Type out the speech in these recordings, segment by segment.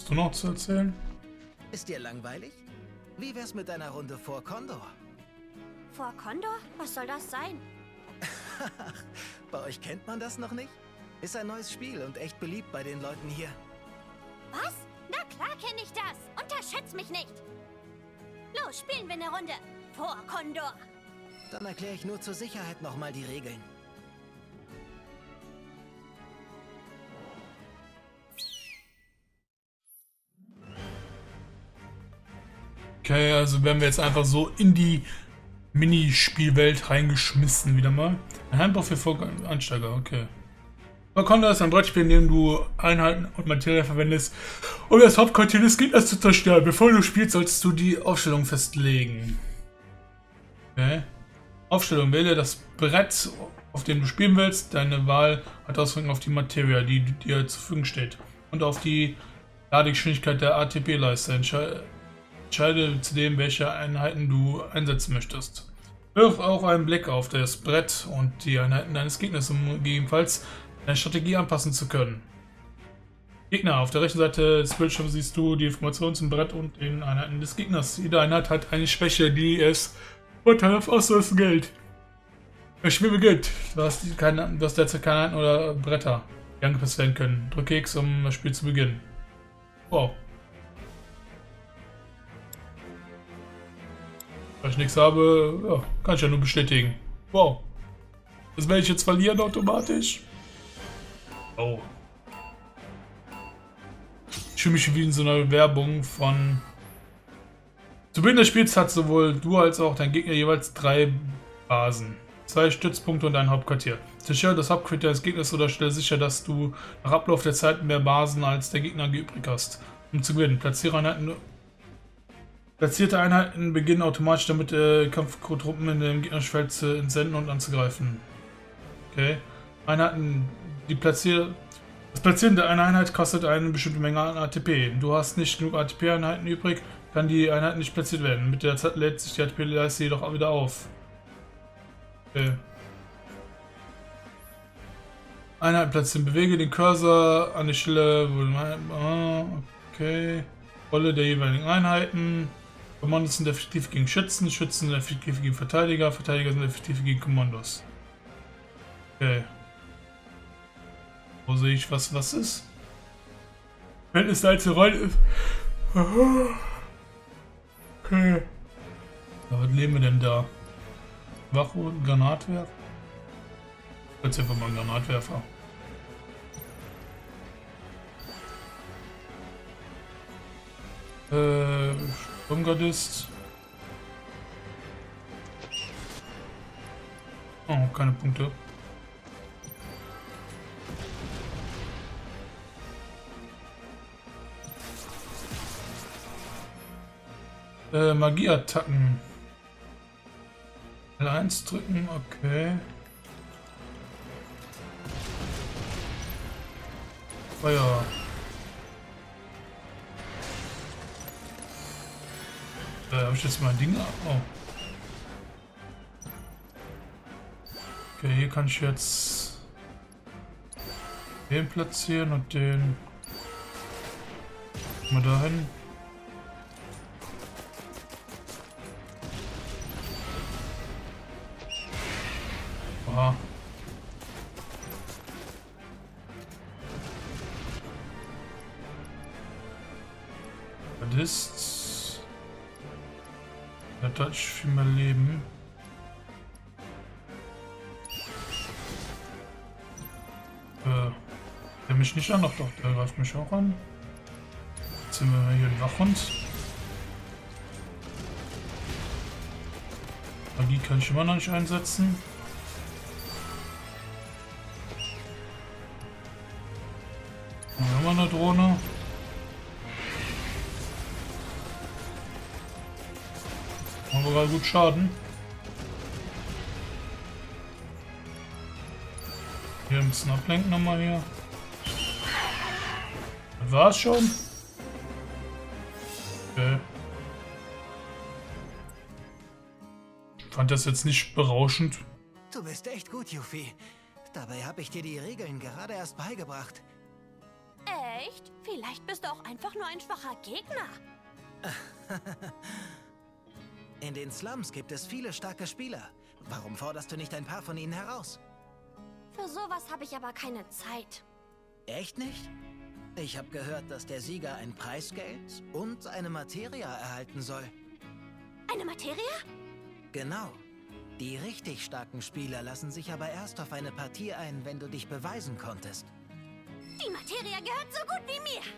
du noch zu erzählen? Ist dir langweilig? Wie wär's mit einer Runde vor Condor? Vor Condor? Was soll das sein? Bei euch kennt man das noch nicht? Ist ein neues Spiel und echt beliebt bei den Leuten hier. Was? Na klar kenne ich das. Unterschätz mich nicht. Los, spielen wir eine Runde. Vor Condor. Dann erkläre ich nur zur Sicherheit nochmal die Regeln. Okay, also werden wir jetzt einfach so in die Minispielwelt reingeschmissen wieder mal. Ein Handbuch für Einsteiger, okay. Vor Condor ist ein Brettspiel, in dem du Einheiten und Materie verwendest, um das Hauptquartier des Gegners zu zerstören. Bevor du spielst, solltest du die Aufstellung festlegen. Okay. Aufstellung: Wähle das Brett, auf dem du spielen willst. Deine Wahl hat Auswirkungen auf die Materie, die dir zur Verfügung steht. Und auf die Ladegeschwindigkeit der ATP-Leiste. Entscheide zudem, welche Einheiten du einsetzen möchtest. Wirf auch einen Blick auf das Brett und die Einheiten deines Gegners, um gegebenenfalls deine Strategie anpassen zu können. Gegner: Auf der rechten Seite des Bildschirms siehst du die Informationen zum Brett und den Einheiten des Gegners. Jede Einheit hat eine Schwäche, die es vorteilhaft auslösen Geld. Das Spiel beginnt. Du hast derzeit keine Einheiten oder Bretter, die angepasst werden können. Drücke X, um das Spiel zu beginnen. Wow. Weil ich nichts habe, ja, kann ich ja nur bestätigen. Wow. Das werde ich jetzt verlieren automatisch. Oh. Ich fühle mich wie in so einer Werbung von... Zu Beginn des Spiels hat sowohl du als auch dein Gegner jeweils 3 Basen. 2 Stützpunkte und ein Hauptquartier. Zerstöre das Hauptquartier des Gegners oder stelle sicher, dass du nach Ablauf der Zeit mehr Basen als der Gegner übrig hast. Um zu gewinnen, platzierte Einheiten beginnen automatisch damit, Kampftruppen in dem Gegnerfeld zu entsenden und anzugreifen. Okay. Einheiten, das Platzieren der einer Einheit kostet eine bestimmte Menge an ATP. Du hast nicht genug ATP-Einheiten übrig, kann die Einheit nicht platziert werden. Mit der Zeit lädt sich die ATP-Leiste jedoch auch wieder auf. Okay. Einheiten platzieren. Bewege den Cursor an die Stelle, okay. Rolle der jeweiligen Einheiten. Kommandos sind effektiv gegen Schützen, Schützen sind effektiv gegen Verteidiger, Verteidiger sind effektiv gegen Kommandos. Okay. Wo sehe ich, was ist? Wenn es da jetzt eine Rolle ist. Okay. Ja, was nehmen wir denn da? Wache, Granatwerfer? Jetzt einfach mal einen Granatwerfer. Sturmgardist. Oh, keine Punkte. Magieattacken. L1 drücken, okay. Feuer. Habe ich jetzt mal ein Ding? Oh. Okay, hier kann ich jetzt den platzieren und den mal dahin. Aha. Badist. Der hat viel mehr Leben. Der mich nicht an, doch, der greift mich auch an. Jetzt sind wir hier den Wachhund. Magie kann ich immer noch nicht einsetzen. Dann haben wir eine Drohne. Machen wir gerade gut Schaden. Hier ein bisschen ablenken nochmal hier. Das war's schon. Okay. Ich fand das jetzt nicht berauschend. Du bist echt gut, Yuffie. Dabei habe ich dir die Regeln gerade erst beigebracht. Echt? Vielleicht bist du auch einfach nur ein schwacher Gegner. In den Slums gibt es viele starke Spieler. Warum forderst du nicht ein paar von ihnen heraus? Für sowas habe ich aber keine Zeit. Echt nicht? Ich habe gehört, dass der Sieger ein Preisgeld und eine Materia erhalten soll. Eine Materia? Genau. Die richtig starken Spieler lassen sich aber erst auf eine Partie ein, wenn du dich beweisen konntest. Die Materia gehört so gut wie mir.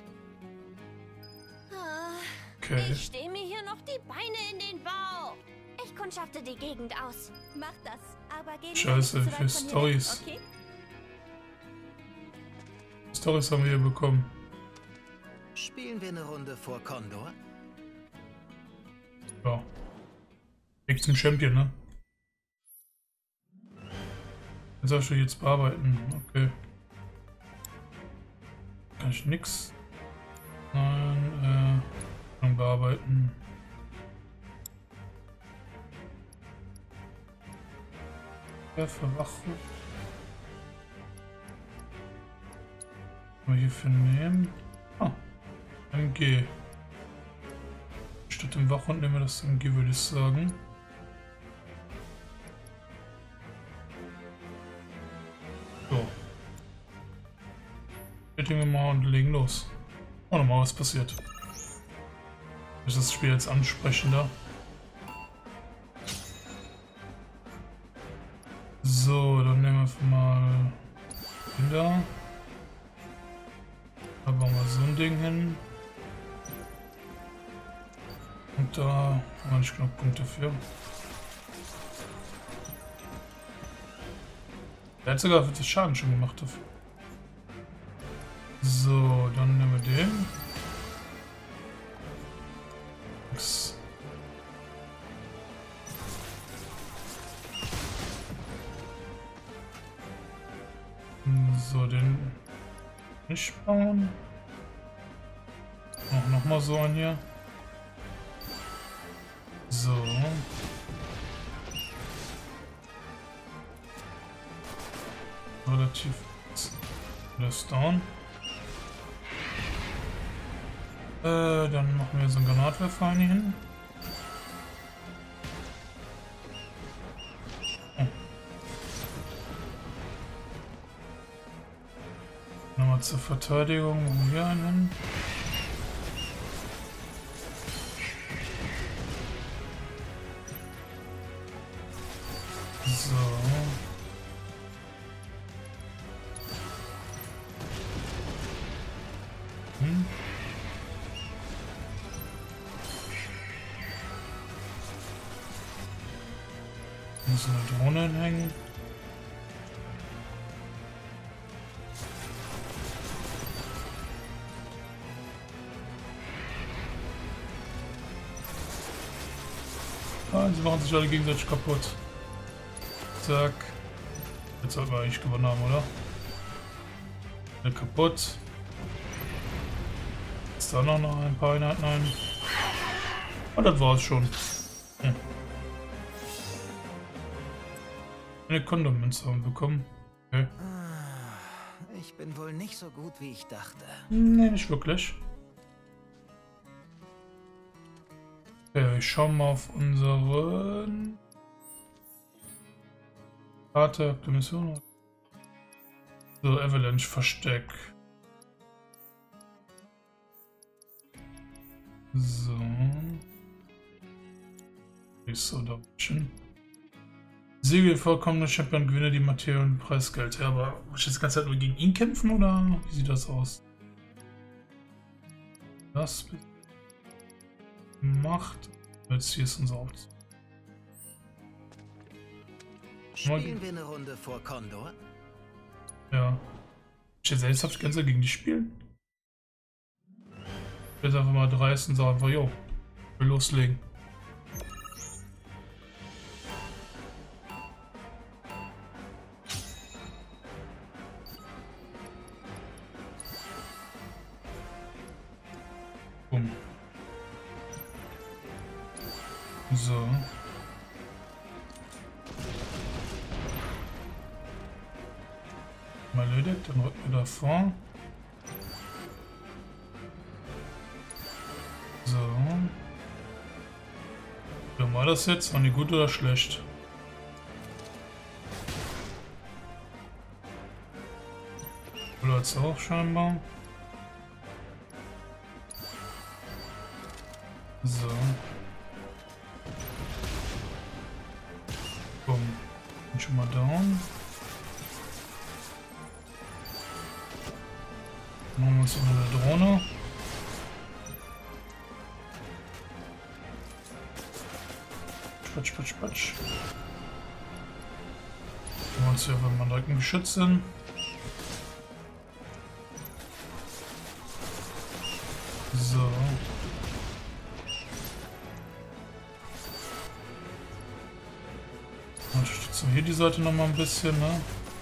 Okay. Ich stehe mir hier noch die Beine in den Bauch. Ich kundschafte die Gegend aus. Mach das, aber geh nicht Scheiße, zu weit für von hier Storys. weg, okay? Storys haben wir hier bekommen. Spielen wir eine Runde vor Condor? Ja. Weg zum Champion, ne? Jetzt soll ich jetzt bearbeiten. Okay. Kann ich nix? Nein, bearbeiten. Ja, Verwachung. Was wir hier für nehmen? Ah, MG. Statt dem Wachhund nehmen wir das MG, würde ich sagen. So. Setting wir mal und legen los. Oh, nochmal was passiert. Ist das Spiel jetzt ansprechender? So, dann nehmen wir mal den da. Da bauen wir so ein Ding hin. Und da haben wir nicht genug Punkte für. Der hat sogar das Schaden schon gemacht dafür. So, dann nehmen wir den. Nix. So, den nicht bauen. Noch mal so an hier. So. Relativ. Das down. Dann machen wir so einen Granatwerfer hier hin. Oh. Nochmal zur Verteidigung hier einen hin. So. Muss eine Drohne hängen. Ah, sie machen sich alle gegenseitig kaputt. Zack. Jetzt sollten wir eigentlich gewonnen haben, oder? Alle kaputt. Jetzt da noch ein paar Einheiten ein. Und das war's schon. Hm. Eine Kondommünze haben wir bekommen. Okay. Ich bin wohl nicht so gut, wie ich dachte. Nee, nicht wirklich. Okay, ich schau mal auf unseren Karte der Mission. So, Avalanche Versteck. So. So, da schon. Siege vollkommene Champion, gewinne die Materie und Preisgeld. Ja, aber muss ich jetzt die ganze Zeit nur gegen ihn kämpfen oder wie sieht das aus? Das macht. Jetzt hier ist unser Haupt. Spielen wir eine Runde vor Condor? Ja. Ich selbst hab die ganze Zeit gegen die spielen. Jetzt einfach mal dreist und sag einfach, jo, wir loslegen. Bumm. So. Mal erledigt, dann rücken wir da vor. So. Wie war das jetzt? Waren die gut oder schlecht? Oder jetzt auch scheinbar. So. Bumm. Bin schon mal down. Machen wir uns noch eine Drohne. Patsch, patsch, patsch. Machen wir uns hier, wenn wir direkt im Geschütz sind. So. Unterstützen wir hier die Seite noch mal ein bisschen, ne?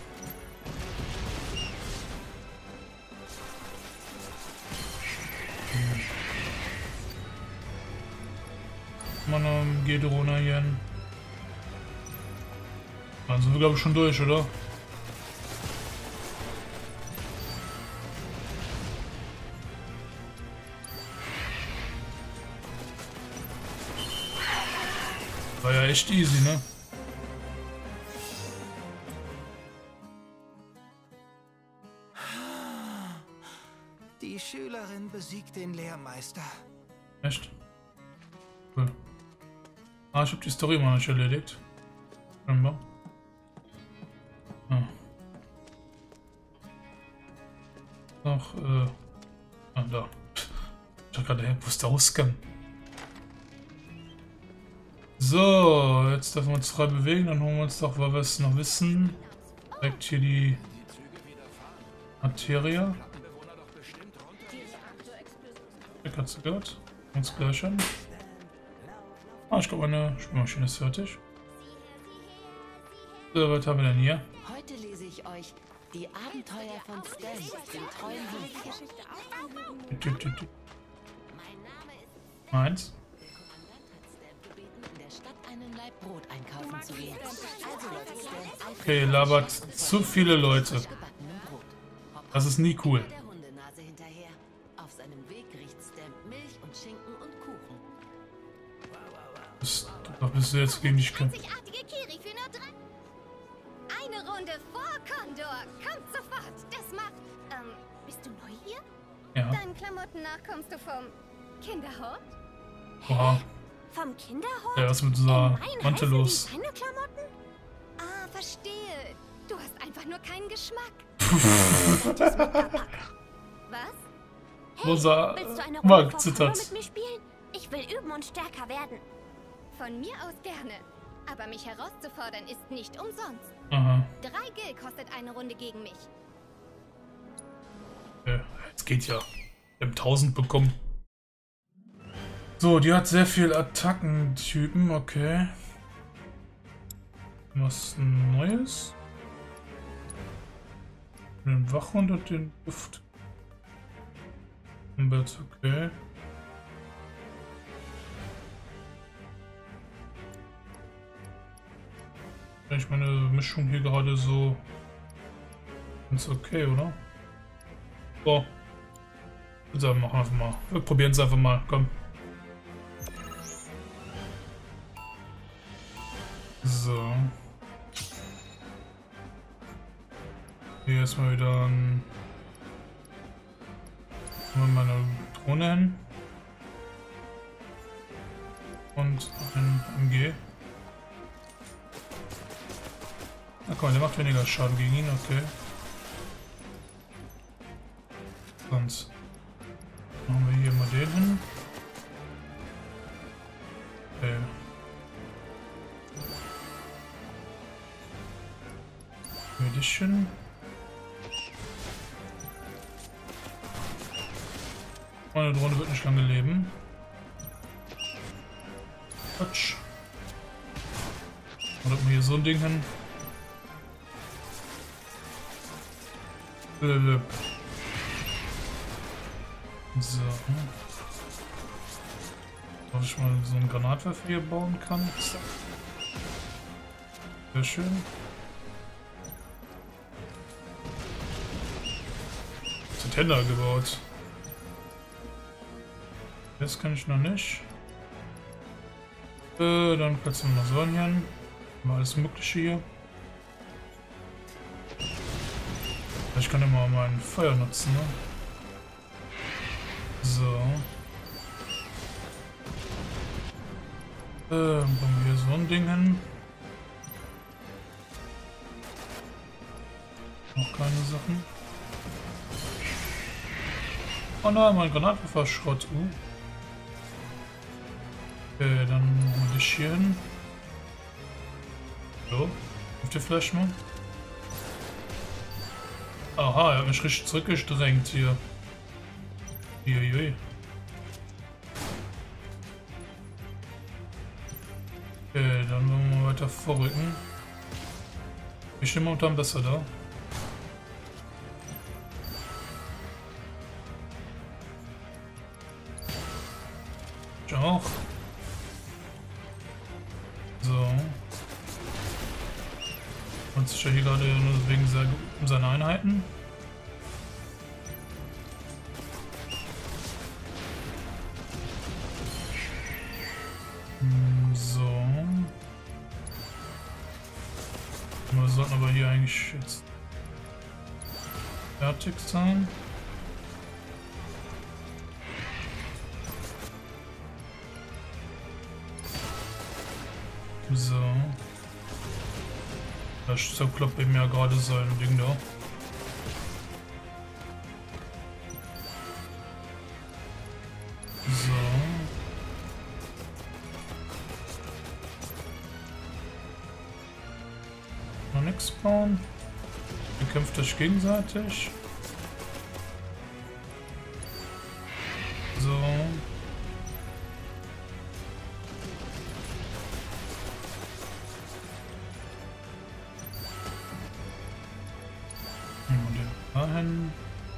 Mal eine G-Drohne hier. Dann sind wir, glaube ich, schon durch, oder? War ja echt easy, ne? Die Schülerin besiegt den Lehrmeister. Echt? Cool. Ah, ich habe die Story immer noch nicht erledigt. Scheinbar. Ah. Noch, ah, da. Ich dachte gerade, wo ist der Ausgang? So, jetzt dürfen wir uns frei bewegen, dann holen wir uns doch, weil wir es noch wissen, direkt hier die Materia. Ich hat's gehört. Uns gleich an. Ah, ich glaube, meine Spülmaschine ist fertig. So, was haben wir denn hier? Heute lese ich euch die Abenteuer von Stan, dem treuen Hund. Meins. In der Stadt einen Laib Brot einkaufen zu gehen. Also läuft Stan Okay, labert zu viele Leute. gebackenem Brot. Das ist nie cool. Der Hundenase hinterher. Auf seinem Weg riecht Stan Milch und Schinken und Kuchen. Was bist du jetzt gegen dich? Einzigartige Kiri für nur 3. Eine Runde vor Condor. Kommt sofort. Das macht... bist du neu hier? Ja. Deinen Klamotten nach kommst du vom Kinderhort? Oha. Vom Kinderhort? Ja, was ist mit dieser Mein Mantel heißen los? die deine Klamotten? Ah, verstehe. Du hast einfach nur keinen Geschmack. Was? Rosa Willst du eine mal Runde vor gezittert. Condor mit mir spielen? Ich will üben und stärker werden. Von mir aus gerne. Aber mich herauszufordern ist nicht umsonst. Aha. 3 Gil kostet eine Runde gegen mich. Okay. Es geht ja. Wir haben 1000 bekommen. So, die hat sehr viel Attackentypen, okay. Was Neues? Den Wachhund und den Duft. Okay. Ich meine Mischung hier gerade so ganz okay, oder? So. Also machen wir einfach mal. Wir probieren es einfach mal. Komm. So. Hier erstmal wieder ein. Machen wir mal eine Drohne hin. Und ein MG. Na komm, der macht weniger Schaden gegen ihn, okay. Sonst machen wir hier mal den hin. Okay. Hier dich hin. Meine Drohne wird nicht lange leben. Quatsch. Und hat man hier so ein Ding hin. So. Ob ich mal so einen Granatwerfer hier bauen kann. Sehr schön. Was hat Händler gebaut? Das kann ich noch nicht. Dann platzieren wir noch so hin. Mal alles Mögliche hier. Ich kann immer mein Feuer nutzen, ne? So. Bauen wir hier so ein Ding hin. Noch keine Sachen. Oh nein, mein Granatwerfer Schrott. Okay, dann hol ich hier hin. So, hilft ihr vielleicht mal? Aha, er hat mich richtig zurückgedrängt hier. Uiuiui. Okay, dann wollen wir mal weiter vorrücken. Ich stehe momentan besser da. Ich auch. So. Und sich ja hier gerade nur wegen seiner Einheiten. So. Wir sollten aber hier eigentlich jetzt fertig sein. So. Das zerkloppt eben ja gerade sein Ding da. So. Noch nichts bauen. Ihr kämpft euch gegenseitig. So. Dahin.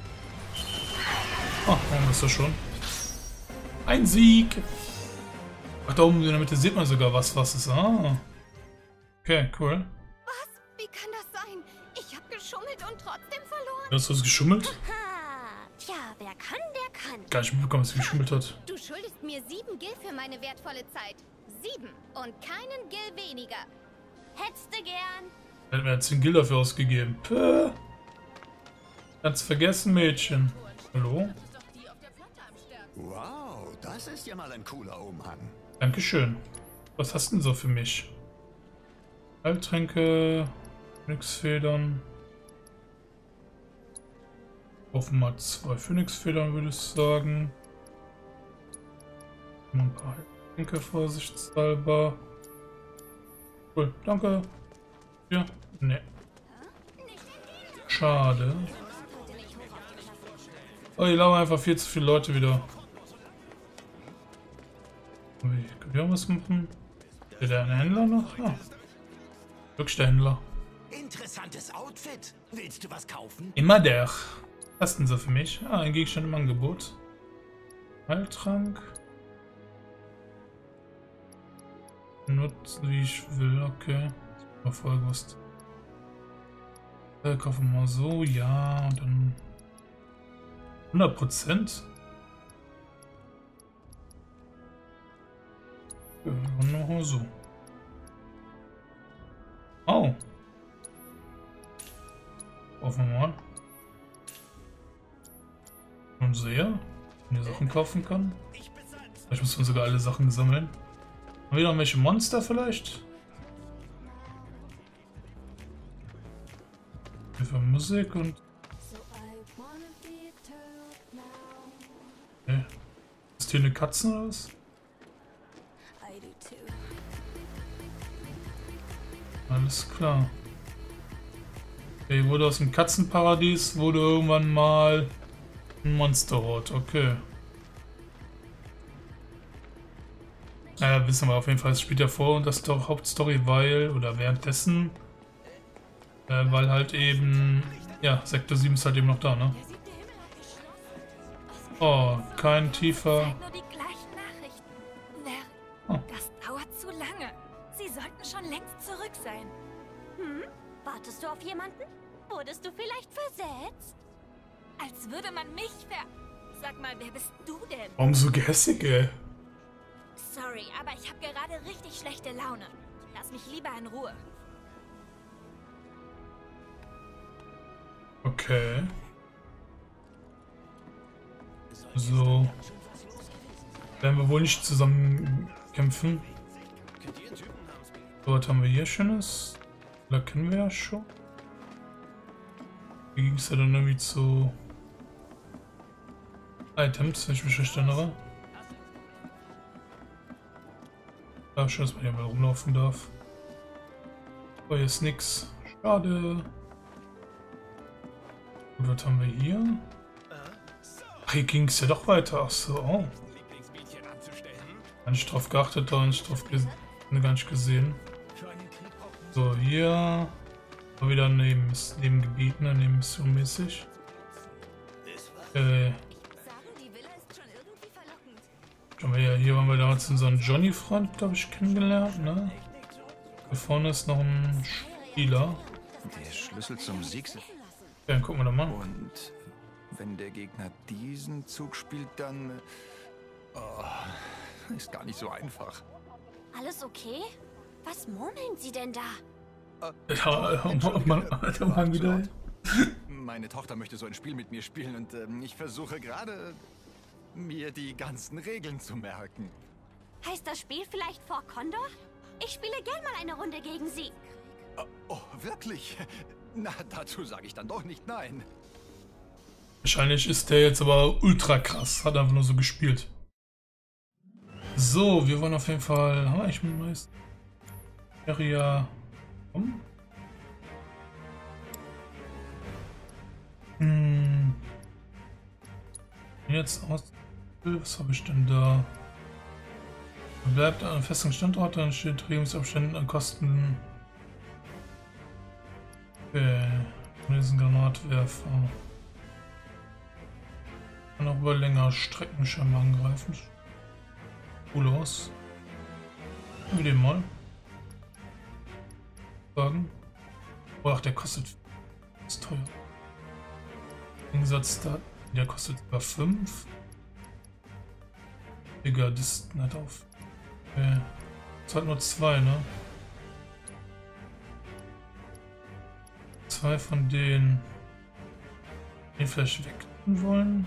Oh, haben wir es ja schon. Ein Sieg! Ach, da oben in der Mitte sieht man sogar was ist. Ah. Okay, cool. Was? Wie kann das sein? Ich habe geschummelt und trotzdem verloren. Hast du was geschummelt? Ha. Tja, wer kann, der kann. Gar nicht mitbekommen, dass sie geschummelt hat. Du schuldest mir 7 Gil für meine wertvolle Zeit. 7 und keinen Gil weniger. Hättest du gern? Er hat mir 10 Gil dafür ausgegeben. Puh. Kannst vergessen, Mädchen. Hallo? Wow, das ist ja mal ein cooler Umhang. Dankeschön. Was hast du denn so für mich? Heiltränke, Phönixfedern. Kaufen mal 2 Phönixfedern, würde ich sagen. Ein paar Heiltränke vorsichtshalber. Cool, danke. Ja, ne. Schade. Oh, hier laufen einfach viel zu viele Leute wieder. Können wir was machen? Ist der ein Händler noch? Ah. Wirklich der Händler. Interessantes Outfit. Willst du was kaufen? Immer der. Was hast denn so für mich? Ah, ein Gegenstand im Angebot. Heiltrank. Nutzen, wie ich will. Okay. Mal vorher gewusst. Kaufen wir mal so. Ja, und dann 100%? Ja, dann machen wir so. Oh. Hoffen wir mal. Und sehr, wenn ihr Sachen kaufen kann. Ich muss dann sogar alle Sachen sammeln. Haben wir noch welche Monster vielleicht? Für Musik und... Okay. Ist hier eine Katze oder was? Alles klar. Okay, wurde aus dem Katzenparadies, wurde irgendwann mal ein Monsterhort. Okay. Naja, wissen wir auf jeden Fall, es spielt ja vor und das doch Hauptstory, weil, oder währenddessen, weil halt eben, ja, Sektor 7 ist halt eben noch da, ne? Oh, kein tiefer... Nur die gleichen Nachrichten. Oh. Das dauert zu lange. Sie sollten schon längst zurück sein. Hm? Wartest du auf jemanden? Wurdest du vielleicht versetzt? Als würde man mich Sag mal, wer bist du denn? Warum so gehässig, ey? Sorry, aber ich habe gerade richtig schlechte Laune. Lass mich lieber in Ruhe. Okay. So. Werden wir wohl nicht zusammen kämpfen. So, was haben wir hier Schönes? Da kennen wir ja schon. Wie ging es ja dann irgendwie zu Items, wenn ich mich recht erinnere. Ja, schön, dass man hier mal rumlaufen darf. Aber hier ist nix. Schade. Und was haben wir hier? Ach, hier ging es ja doch weiter. Ach so, oh. Gar nicht drauf geachtet, da nicht drauf gar nicht gesehen. So, hier wieder Nebengebiet, ne, nebenmissionmäßig. Schauen wir hier waren wir damals unseren Johnny-Freund, glaube ich, kennengelernt, ne? Hier vorne ist noch ein Spieler. Der Schlüssel zum Sieg. Ja, dann gucken wir doch mal. Und wenn der Gegner diesen Zug spielt, dann... Oh, ist gar nicht so einfach. Alles okay? Was murmeln Sie denn da? Mann wieder. Meine Tochter möchte so ein Spiel mit mir spielen und ich versuche gerade, mir die ganzen Regeln zu merken. Heißt das Spiel vielleicht Fort Condor? Ich spiele gern mal eine Runde gegen Sie. Oh, wirklich? Na, dazu sage ich dann doch nicht nein. Wahrscheinlich ist der jetzt aber ultra krass. Hat einfach nur so gespielt. So, wir wollen auf jeden Fall... Haben wir eigentlich mit meist... Area... Jetzt aus... Was habe ich denn da? Bleibt an einem festen Standort, dann steht Regungsabständen an Kosten... Okay, diesen Granatwerfer. Kann auch über längere Strecken scheinbar angreifen. Cool aus. Wir den mal. Sagen. Oh, ach, der kostet. Ist teuer. Im Gegensatz da. Der kostet über 5. Digga, das ist nicht auf. Okay. Das hat nur 2, ne? 2 von denen. Den vielleicht weg wollen.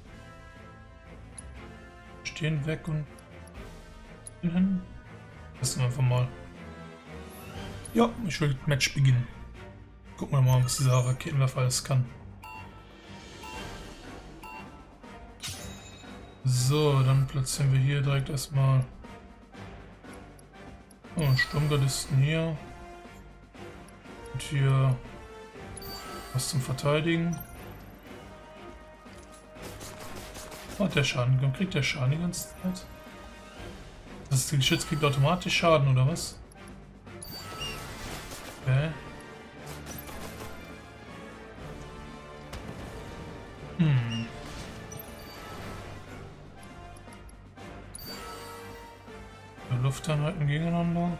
Stehen weg und hin. Lassen wir einfach mal. Ja, ich will das Match beginnen. Gucken wir mal, was dieser Raketenwerfer alles kann. So, dann platzieren wir hier direkt erstmal Sturmgardisten hier. Und hier was zum Verteidigen. Oh, der Schaden. Kriegt der Schaden die ganze Zeit? Das Geschütz kriegt automatisch Schaden, oder was? Okay. Lufteinheiten gegeneinander.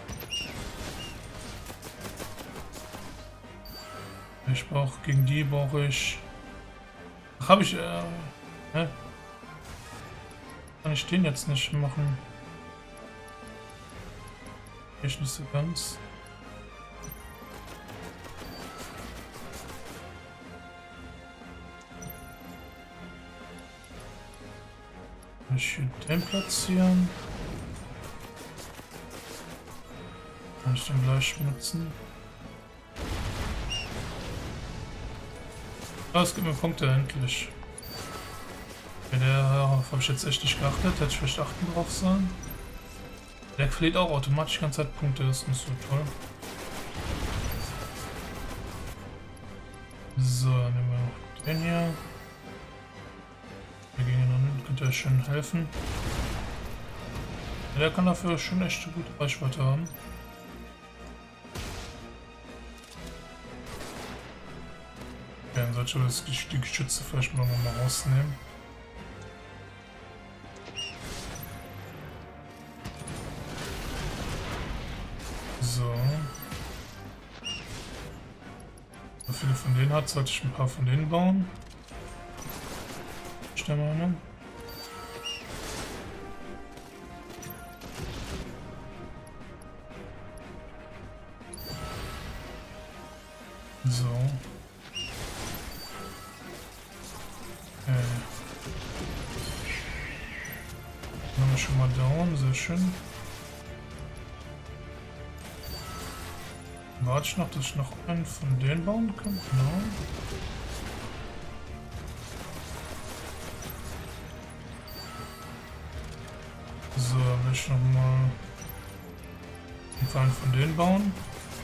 Ich brauche gegen die brauche ich. Ach, habe ich. Kann ich den jetzt nicht machen? Ich nicht so ganz. Kann ich hier den platzieren? Kann ich den gleich benutzen? Ah, es gibt mir Punkte endlich. Okay, darauf habe ich jetzt echt nicht geachtet. Hätte ich vielleicht achten drauf sollen. Der verliert auch automatisch die ganze Zeit Punkte, das ist nicht so toll. So, dann nehmen wir noch den hier. Wir gehen dann, könnte er schön helfen. Ja, der kann dafür schon echt eine gute Reichweite haben. Ja, dann sollte ich die Geschütze vielleicht mal rausnehmen. So. So viele von denen hat, sollte ich ein paar von denen bauen. Stell mal, ne? wir schon mal down, sehr schön. Warte ich noch, dass ich noch einen von denen bauen kann? Genau. So, will ich noch mal einen von denen bauen,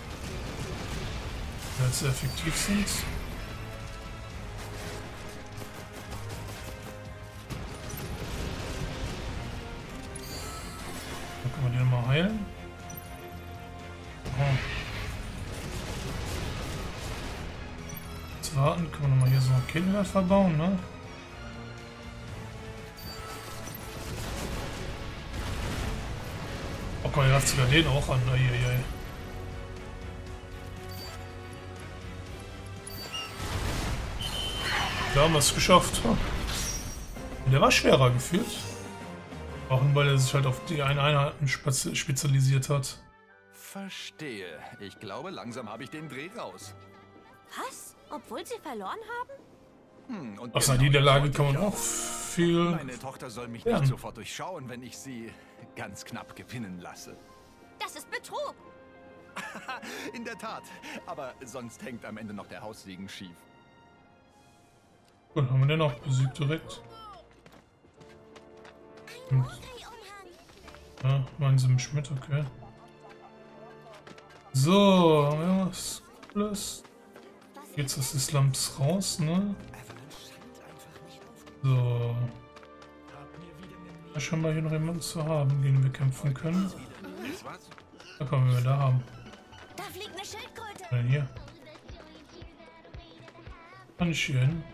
die jetzt sehr effektiv sind. Dann können wir den mal heilen. Oh. Jetzt warten, können wir noch mal hier so einen Kettenwert verbauen, ne? Oh Gott, ihr habt sogar den auch an. Eieiei. Da haben wir es geschafft. Der war schwerer gefühlt. Auch weil er sich halt auf die Einheiten spezialisiert hat. Verstehe. Ich glaube, langsam habe ich den Dreh raus. Was? Obwohl sie verloren haben? Und Aus einer genau Niederlage das kann man wollte ich auch viel. Meine Tochter soll mich lernen. nicht sofort durchschauen, wenn ich sie ganz knapp gewinnen lasse. Das ist Betrug. In der Tat. Aber sonst hängt am Ende noch der Haussegen schief. Gut, haben wir den auch besiegt direkt. Hm. Ja, meinen sie mich mit, okay. So, haben wir was Cooles. Jetzt ist des Lamps raus, ne? So. Da scheint mal hier noch jemanden zu haben, gegen den wir kämpfen können. Da können wir da haben. Da fliegt eine Schildkröte. Was denn hier? Kann ich hier hin?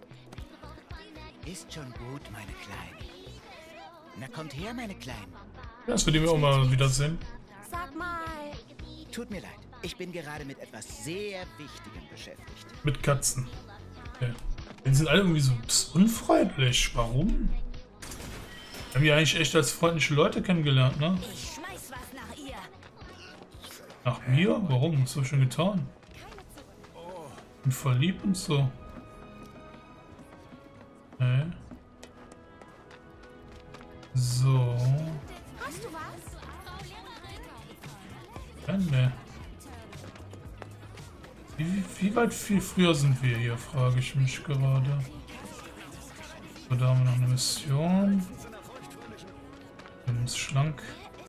Ist schon gut, meine Kleine. Na, kommt her, meine Kleinen. Ja, das wird wir auch mal wiedersehen. Sag mal. Tut mir leid, ich bin gerade mit etwas sehr Wichtigem beschäftigt. Mit Katzen. Okay. Die sind alle irgendwie so ein bisschen unfreundlich. Warum? Haben wir eigentlich echt als freundliche Leute kennengelernt, ne? Ich schmeiß was nach ihr. Nach mir? Warum? Was hab ich schon getan? Bin voll lieb und so. Okay. So. Hast du was? Ja, ne. Wie weit viel früher sind wir hier, frage ich mich gerade. So, da haben wir noch eine Mission. Wir haben uns schlank